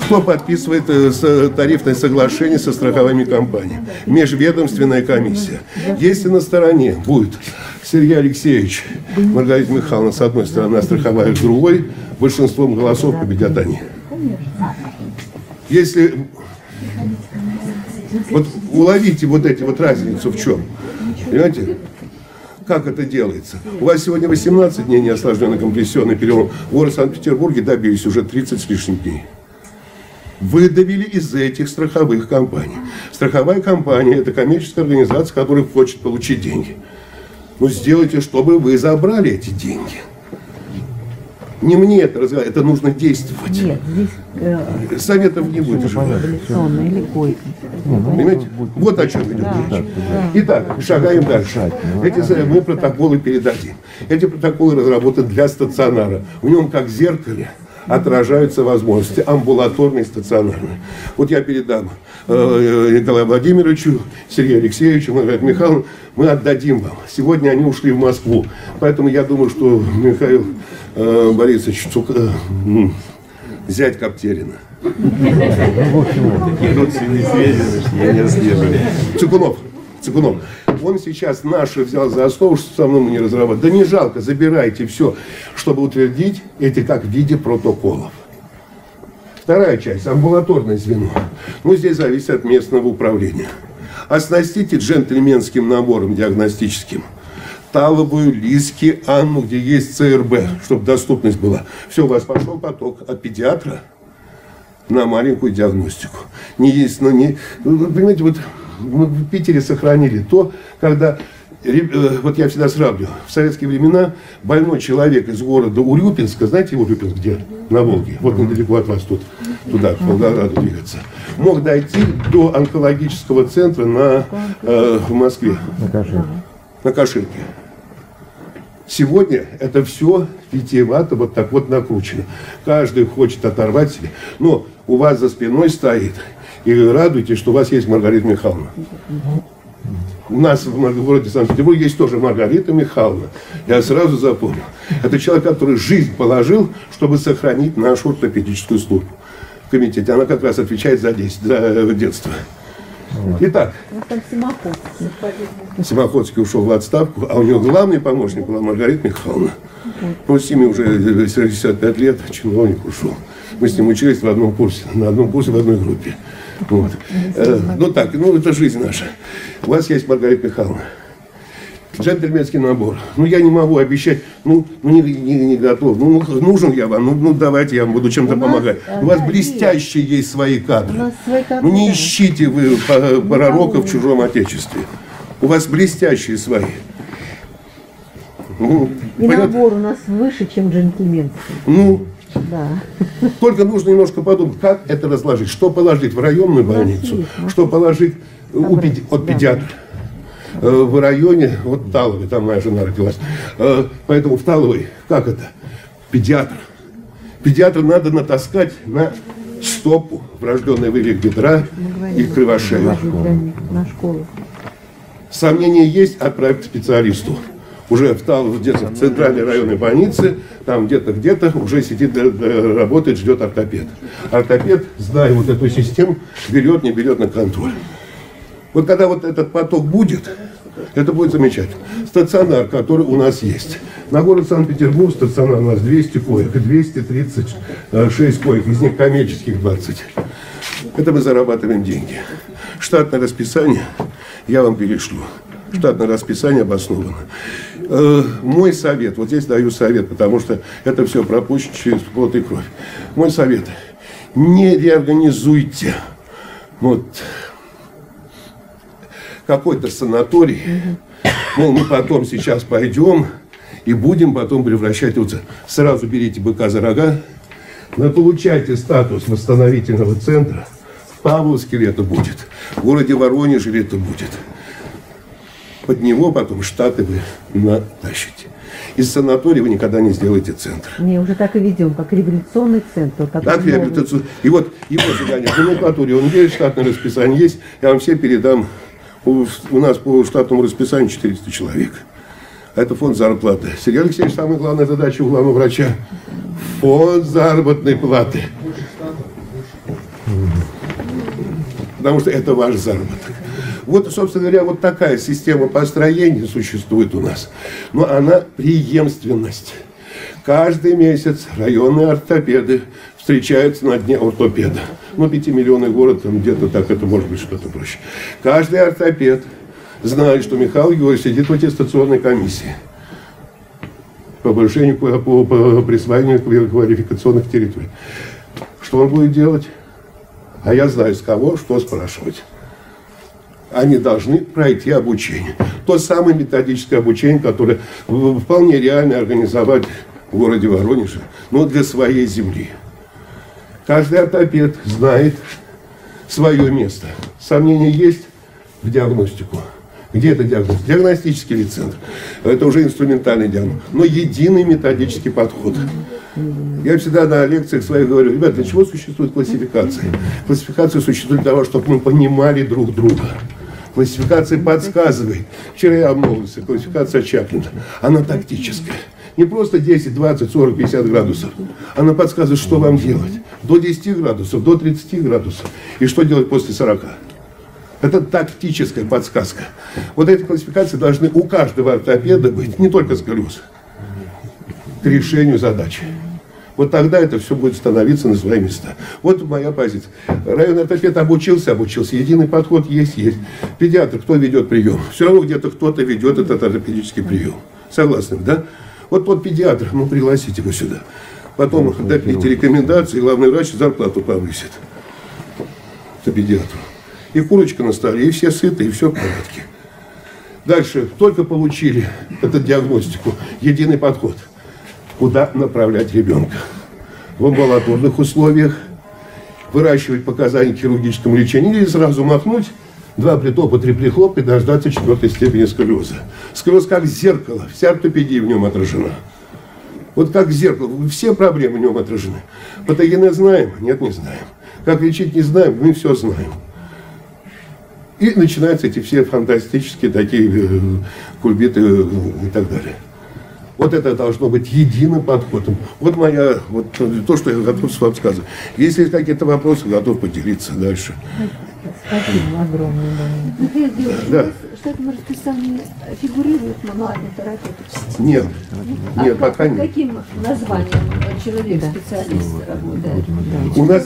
Кто подписывает тарифное соглашение со страховыми компаниями? Межведомственная комиссия. Если на стороне будет Сергей Алексеевич, Маргарита Михайловна с одной стороны, а страховая с другой, большинством голосов победят они. Если вот уловите вот эти вот разницу в чем, понимаете? Как это делается? У вас сегодня 18 дней неосложненный компрессионный перелом. В городе Санкт-Петербурге добились уже 30 с лишним дней. Выдавили из этих страховых компаний. Страховая компания – это коммерческая организация, которая хочет получить деньги. Но сделайте, чтобы вы забрали эти деньги. Не мне это разговаривать, это нужно действовать. Нет, здесь советов не будет. Понимаете? Вот о чем идет речь. Итак, шагаем дальше. Мы протоколы передадим. Эти протоколы разработаны для стационара. В нем, как в зеркале, отражаются возможности амбулаторные и стационарные. Вот я передам Николаю Владимировичу, Сергею Алексеевичу, Маргарите Михайловне, мы отдадим вам. Сегодня они ушли в Москву. Поэтому я думаю, что Михаил Борисович, зять Коптерина. Цикунов. Он сейчас наши взял за основу, что со мной мы не разрабатываем. Да не жалко, забирайте все, чтобы утвердить эти как в виде протоколов. Вторая часть, амбулаторное звено. Ну, здесь зависит от местного управления. Оснастите джентльменским набором диагностическим. Таловую, Лиски, Анну, где есть ЦРБ, чтобы доступность была. Все, у вас пошел поток от педиатра на маленькую диагностику. Не есть, но не... Понимаете, вот мы в Питере сохранили то, когда... Вот я всегда сравниваю. В советские времена больной человек из города Урюпинска, знаете Урюпинск где? На Волге. Вот недалеко от вас тут, туда, к Волгограду двигаться. Мог дойти до онкологического центра в Москве. На Каширке. Сегодня это все витиевато вот так вот накручено. Каждый хочет оторвать себе. Но у вас за спиной стоит. И радуйтесь, что у вас есть Маргарита Михайловна. У нас в городе Санкт-Петербурге есть тоже Маргарита Михайловна. Я сразу запомнил. Это человек, который жизнь положил, чтобы сохранить нашу ортопедическую службу в комитете. Она как раз отвечает за детство. Итак, Симоходский ушел в отставку, а у него главный помощник была Маргарита Михайловна. Ну, с ними уже 65 лет чиновник ушел. Мы с ним учились в одном курсе, на одном курсе в одной группе. Вот. Ну так, это жизнь наша. У вас есть Маргарита Михайловна. Джентльменский набор. Ну, я не могу обещать, не готов. Нужен я вам, давайте я вам буду чем-то помогать. У вас блестящие есть свои кадры. Не ищите вы пророка в чужом отечестве. У вас блестящие свои. И набор у нас выше, чем джентльменский. Да. Только нужно немножко подумать, как это разложить. Что положить в районную больницу, что положить от педиатра. В районе, вот Таловой, там моя жена родилась. Поэтому в Таловой, как это? Педиатр. Педиатра надо натаскать на стопу, врожденный вывих бедра и кривошею. На школу. Сомнения есть, отправить к специалисту. Уже в центральной районной больнице, там где-то уже сидит, работает, ждет ортопед. Ортопед, зная вот эту систему, берет, не берет на контроль. Вот когда вот этот поток будет, это будет замечательно. Стационар, который у нас есть. На город Санкт-Петербург стационар у нас 200 коек, 236 коек, из них коммерческих 20. Это мы зарабатываем деньги. Штатное расписание я вам перешлю. Штатное расписание обосновано. Мой совет, вот здесь даю совет, потому что это все пропущено через плоть и кровь. Мой совет, не реорганизуйте какой-то санаторий, мы потом сейчас пойдем и будем потом превращать сразу берите быка за рога, получайте статус восстановительного центра, в Павловске лето будет, в городе Воронеже лето будет. Под него потом штаты вы натащите. Из санатория вы никогда не сделаете центр. Не, уже так и ведем, как революционный центр. Так, реабилитацию. И вот его задание. В номенклатуре он есть, штатное расписание есть. Я вам все передам. У нас по штатному расписанию 400 человек. Это фонд зарплаты. Сергей Алексеевич, самая главная задача у главного врача. Фонд заработной платы. потому что это ваш заработок. Вот, собственно говоря, вот такая система построения существует у нас. Но она преемственность. Каждый месяц районные ортопеды встречаются на дне ортопеда. Ну, 5-миллионный город, там где-то так, это может быть что-то проще. Каждый ортопед знает, что Михаил Георгиевич сидит в аттестационной комиссии по повышению, по присвоению квалификационных территорий. Что он будет делать? А я знаю, с кого, что спрашивать. Они должны пройти обучение. То самое методическое обучение, которое вполне реально организовать в городе Воронеже, но для своей земли. Каждый ортопед знает свое место. Сомнения есть в диагностику. Где это диагностика? Диагностический ли центр? Это уже инструментальный диагноз. Но единый методический подход. Я всегда на лекциях своих говорю: ребята, для чего существует классификация? Классификация существует для того, чтобы мы понимали друг друга. Классификация подсказывает. Вчера я обмолвился, классификация Чаплина. Она тактическая. Не просто 10, 20, 40, 50 градусов. Она подсказывает, что вам делать. До 10 градусов, до 30 градусов. И что делать после 40. Это тактическая подсказка. Вот эти классификации должны у каждого ортопеда быть, не только сколиоз, к решению задачи. Вот тогда это все будет становиться на свои места. Вот моя позиция. Районный ортопед обучился. Единый подход есть. Педиатр, кто ведет прием? Все равно где-то кто-то ведет этот ортопедический прием. Согласны, да? Вот тот педиатр, ну пригласите его сюда. Потом дайте рекомендации, и главный врач зарплату повысит. Это педиатру. И курочка на столе, и все сыты, и все в порядке. Дальше, только получили эту диагностику, единый подход. Куда направлять ребенка? В амбулаторных условиях, выращивать показания к хирургическому лечению или сразу махнуть, 2 притопа, 3 прихлопа и дождаться 4-й степени сколиоза. Сколиоз как зеркало, вся ортопедия в нем отражена. Вот как зеркало, все проблемы в нем отражены. Патогенез знаем? Нет, не знаем. Как лечить не знаем? Мы все знаем. И начинаются эти все фантастические такие кульбиты и так далее. Вот это должно быть единым подходом. Вот то, что я готов с вами сказать. Если есть какие-то вопросы, готов поделиться дальше. Спасибо огромное. Михаил Георгиевич, да. В штатном расписании фигурирует мануальный терапевт? Нет, пока нет. Каким названием человек-специалист работает? У нас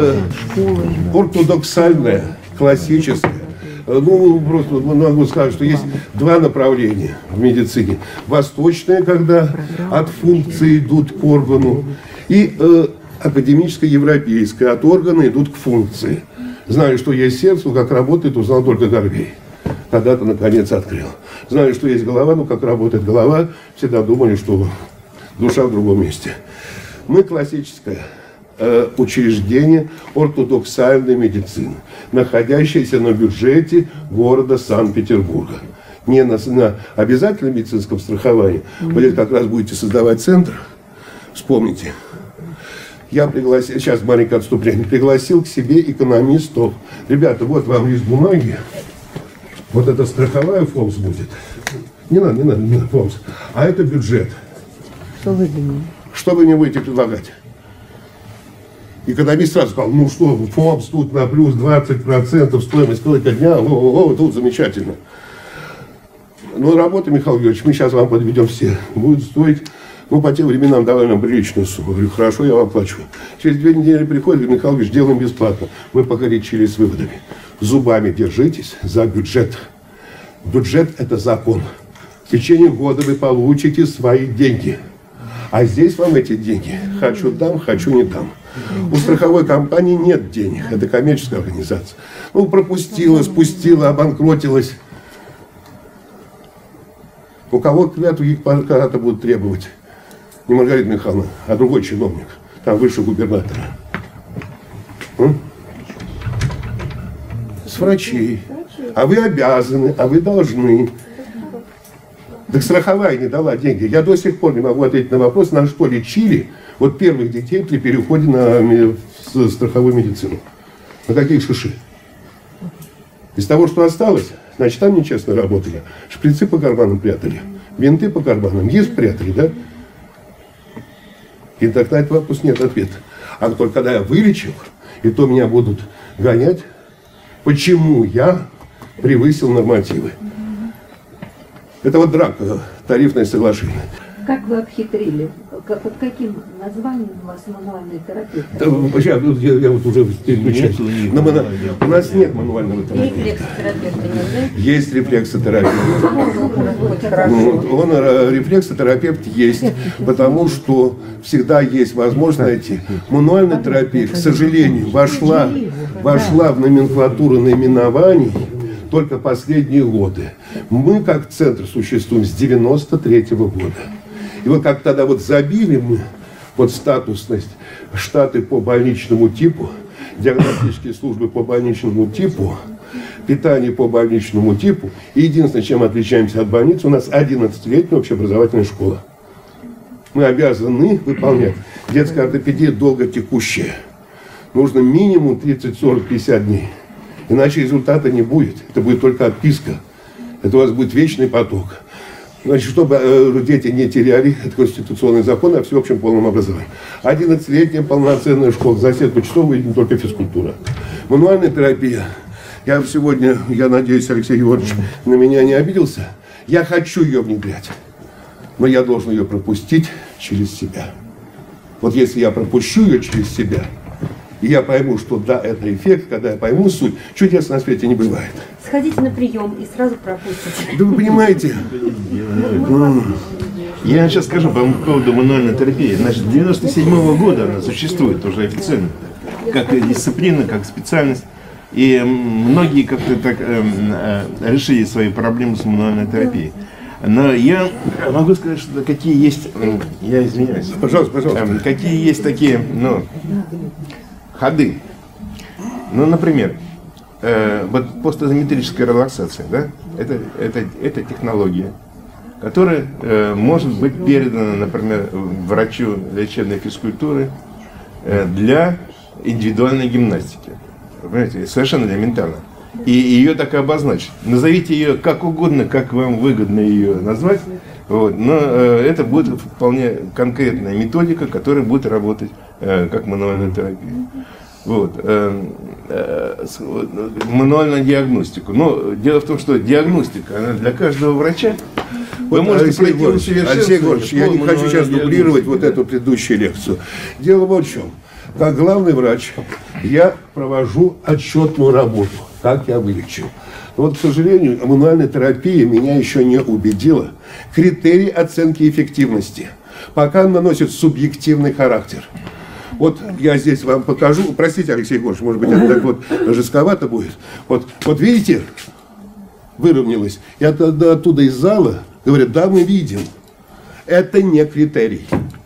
ортодоксальная, классическая. Ну, просто могу сказать, что есть 2 направления в медицине. Восточная, когда от функции идут к органу, и академическая, европейская, от органа идут к функции. Знаю, что есть сердце, как работает, узнал только Горбей. Когда-то, наконец, открыл. Знаю, что есть голова, но как работает голова, всегда думали, что душа в другом месте. Мы классическая учреждение ортодоксальной медицины, находящееся на бюджете города Санкт-Петербурга. Не на обязательном медицинском страховании. Вы как раз будете создавать центр. Вспомните. Я пригласил, сейчас маленькое отступление, пригласил к себе экономистов. Ребята, вот вам лист бумаги. Вот это страховая ФОМС будет. Не надо, ФОМС. А это бюджет. Что вы думаете? Что вы мне будете предлагать? Экономист сразу сказал: ну что, ФОМС тут на плюс 20%, стоимость сколько дня, тут замечательно. Ну, работа, Михаил Георгиевич, мы сейчас вам подведем все. Будет стоить, по тем временам довольно приличную сумму. Я говорю: хорошо, я вам плачу. Через 2 недели приходит: Михаил Георгиевич, делаем бесплатно. Мы погорячили с выводами. Зубами держитесь за бюджет. Бюджет – это закон. В течение года вы получите свои деньги. А здесь вам эти деньги хочу дам, хочу не дам. У страховой компании нет денег. Это коммерческая организация. Пропустила, спустила, обанкротилась. У кого клятву их когда-то будут требовать? Не Маргарита Михайловна, а другой чиновник. Там выше губернатора. С врачей. А вы обязаны, а вы должны. Так страховая не дала деньги. Я до сих пор не могу ответить на вопрос, на что лечили первых детей при переходе на страховую медицину. На какие шиши? Из того, что осталось, значит, там нечестно работали. Шприцы по карманам прятали, винты по карманам есть прятали, да? И так на этот вопрос нет ответа. А только когда я вылечил, и то меня будут гонять почему я превысил нормативы. Это вот драка, тарифное соглашение. Как вы обхитрили? Под каким названием у вас мануальный терапевт? Сейчас, я вот уже переключаюсь. У нас нет мануального терапевта. Рефлексотерапевта нет, да? Есть рефлексотерапевт. Рефлексотерапевт есть, потому что всегда есть возможность найти. Мануальная терапия, к сожалению, вошла в номенклатуру наименований только последние годы. Мы как центр существуем с 93-го года. И вот как тогда вот забили мы вот статусность, штаты по больничному типу, диагностические службы по больничному типу, питание по больничному типу. И единственное, чем отличаемся от больницы, у нас 11-летняя общеобразовательная школа. Мы обязаны выполнять. Детская ортопедия долготекущая. Нужно минимум 30, 40, 50 дней. Иначе результата не будет. Это будет только отписка. Это у вас будет вечный поток. Значит, чтобы дети не теряли, это конституционный закон о всеобщем полном образовании. 11-летняя полноценная школа, за сетку часов будет не только физкультура. Мануальная терапия. Я сегодня, я надеюсь, Алексей Георгиевич на меня не обиделся. Я хочу ее внедрять, но я должен ее пропустить через себя. Вот если я пропущу ее через себя, и я пойму, что да, это эффект, когда я пойму суть, чудес на свете не бывает. Сходите на прием и сразу пропустите. Да вы понимаете? Я сейчас скажу по поводу мануальной терапии. Значит, с 97-го года она существует уже официально, как дисциплина, как специальность. И многие как-то так решили свои проблемы с мануальной терапией. Но я могу сказать, что какие есть, я извиняюсь, Пожалуйста. какие есть такие, ходы. Ну, например, вот постизометрическая релаксация, да, это технология, которая может быть передана, например, врачу лечебной физкультуры для индивидуальной гимнастики. Понимаете, совершенно элементарно. И ее так и обозначить. Назовите ее как угодно, как вам выгодно ее назвать. Вот. Но это будет вполне конкретная методика, которая будет работать как мануальная терапия. Вот. Мануальную диагностику. Но дело в том, что диагностика, она для каждого врача. Вы можете пройти Алексей Егорович, я не хочу сейчас дублировать вот эту предыдущую лекцию. Дело вот в чем. Как главный врач я провожу отчетную работу, как я вылечил. Но вот, к сожалению, мануальная терапия меня еще не убедила. Критерий оценки эффективности пока наносит субъективный характер. Вот я здесь вам покажу. Простите, Алексей Егорович, может быть, это так вот жестковато будет. Вот видите, выровнялось. И оттуда из зала говорят, да, мы это не критерий.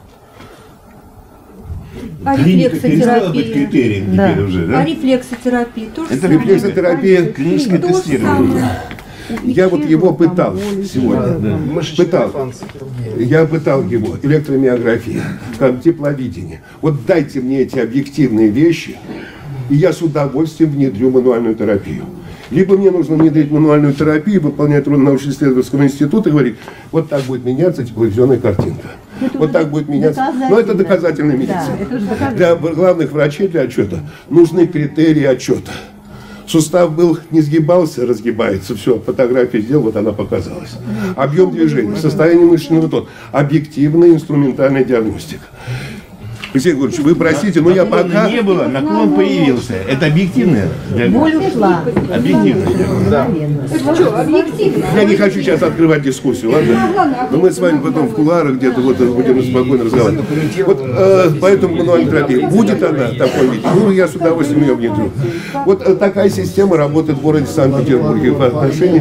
А рефлексотерапия? Критерием теперь уже, да? А рефлексотерапия тоже Это самое? Рефлексотерапия. Клиническое То же тестирование. самое. Я вот его пытал сегодня. Пытал. Я пытал его. Электромиография, тепловидение. Вот дайте мне эти объективные вещи, и я с удовольствием внедрю мануальную терапию. Либо мне нужно внедрить мануальную терапию, выполнять роль научно-исследовательского института и говорить, вот так будет меняться тепловизионная картинка. Это вот так будет меняться. Но это доказательная медицина. Да, для главных врачей, для отчета, нужны критерии отчета. Сустав был, не сгибался, разгибается, все, фотографию сделал, вот она показалась. Объем движения, состояние мышечного тона, объективная инструментальная диагностика. Алексей Григорьевич, вы простите, но я пока... Не было, наклон появился. Это объективное? Боль ушла. Объективное. Да. Что, объективно? Я не хочу сейчас открывать дискуссию, ладно? Но мы с вами потом в кулуарах где-то вот будем спокойно разговаривать. Вот поэтому мануальная терапия. Будет она такой вид? Ну, я с удовольствием ее внедрю. Вот такая система работает в городе Санкт-Петербурге по отношению...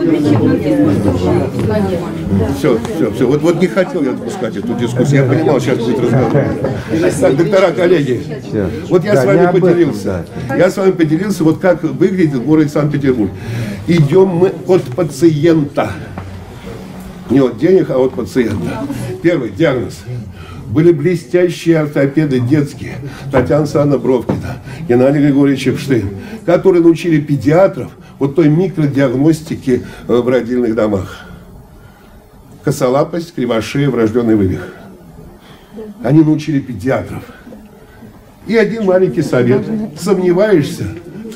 Все. Вот не хотел я допускать эту дискуссию. Я понимал, сейчас будет разговор. Так, доктора, коллеги, вот я с вами поделился. Я с вами поделился, вот как выглядит город Санкт-Петербург. Идем мы от пациента. Не от денег, а от пациента. Первый диагноз. Были блестящие ортопеды детские. Татьяна Санна Бровкина, Геннадий Григорьевич Эпштейн, которые научили педиатров вот той микродиагностике в родильных домах. Косолапость, кривошея, врожденный вывих. Они научили педиатров. И один маленький совет. Сомневаешься,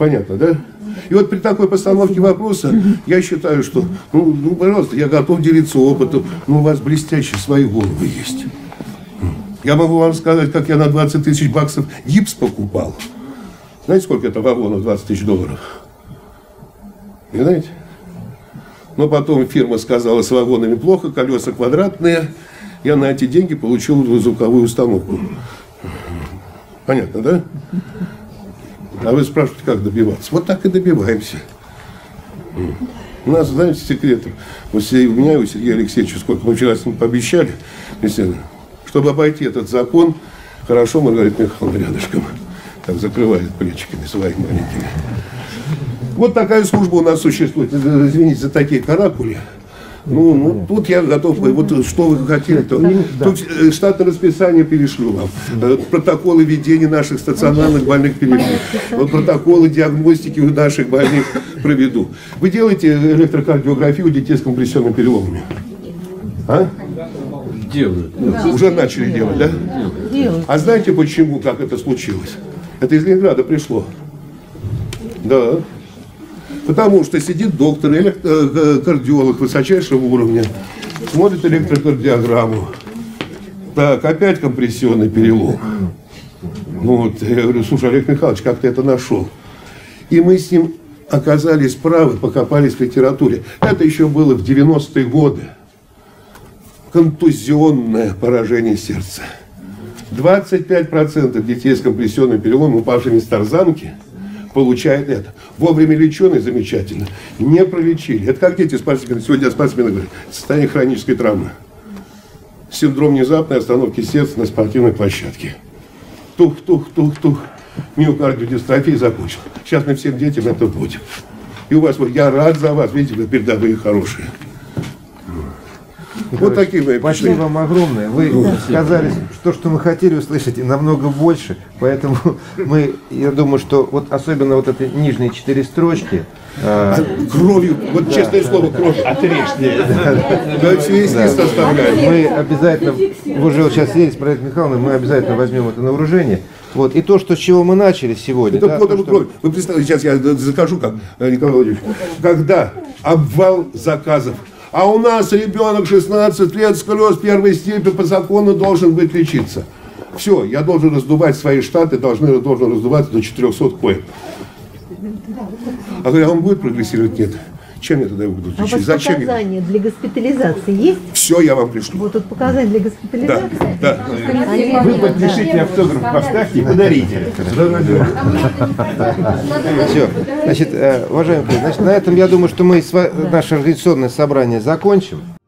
Понятно, да? И вот при такой постановке вопроса я считаю, что, пожалуйста, я готов делиться опытом, но у вас блестящие свои головы есть. Я могу вам сказать, как я на 20 тысяч баксов гипс покупал. Знаете, сколько это вагонов, 20 тысяч долларов? Не знаете? Но потом фирма сказала, с вагонами плохо, колеса квадратные. Я на эти деньги получил звуковую установку. Понятно, да? А вы спрашиваете, как добиваться? Вот так и добиваемся. У нас, знаете, секрет. Вот у меня и у Сергея Алексеевича, сколько мы вчера с ним пообещали, чтобы обойти этот закон, хорошо, Маргарита Михайловна рядышком. Так закрывает плечиками своими маленькими. Вот такая служба у нас существует. Извините за такие каракули. Тут я готов. Вот что вы хотели, то тут штатное расписание перешлю вам. Протоколы ведения наших стационарных больных переведу. Вот протоколы диагностики наших больных проведу. Вы делаете электрокардиографию у детей с компрессионными переломами? А? Делают. Уже начали делать, да? Делают. А знаете почему, как это случилось? Это из Ленинграда пришло. Да. Потому что сидит доктор, кардиолог высочайшего уровня, смотрит электрокардиограмму. Так, опять компрессионный перелом. Я говорю, слушай, Олег Михайлович, как ты это нашел? И мы с ним оказались правы, покопались в литературе. Это еще было в 90-е годы. Контузионное поражение сердца. 25% детей с компрессионным переломом, упавшими с тарзанки, получает это. Вовремя леченый замечательно. Не пролечили. Это как дети спортсмены. Сегодня спортсмены говорят, состояние хронической травмы. Синдром внезапной остановки сердца на спортивной площадке. Тух-тух-тух-тух. Миокардиодистрофия закончил. Сейчас мы всем детям это будем. И у вас, я рад за вас. Видите, вы передовые хорошие. Вот такие мои Спасибо вам огромное. Вы сказали то, что мы хотели услышать, и намного больше. Поэтому я думаю, что вот особенно вот эти нижние 4 строчки. Кровью, вот честное слово, кровь отрежьте. Да, все есть составляют. Мы обязательно, вы уже вот сейчас едете с Маргаритой Михайловной, мы обязательно возьмем это на вооружение. Вот. И то, с чего мы начали сегодня. Это кровь. Вы представьте, сейчас я закажу, как Николай Владимирович, когда обвал заказов. А у нас ребенок 16 лет, сколиоз первой степени, по закону должен быть лечиться. Все, я должен раздувать свои штаты, должен раздуваться до 400 коек. А говорю, он будет прогрессировать? Нет. Чем я тогда его буду лечить? А у вас Зачем показания для госпитализации есть? Все я вам пришлю. Вот тут показания для госпитализации? Да. Вы подпишите автограф, поставьте и подарите. Все. Значит, уважаемые коллеги, на этом я думаю, что мы наше организационное собрание закончим.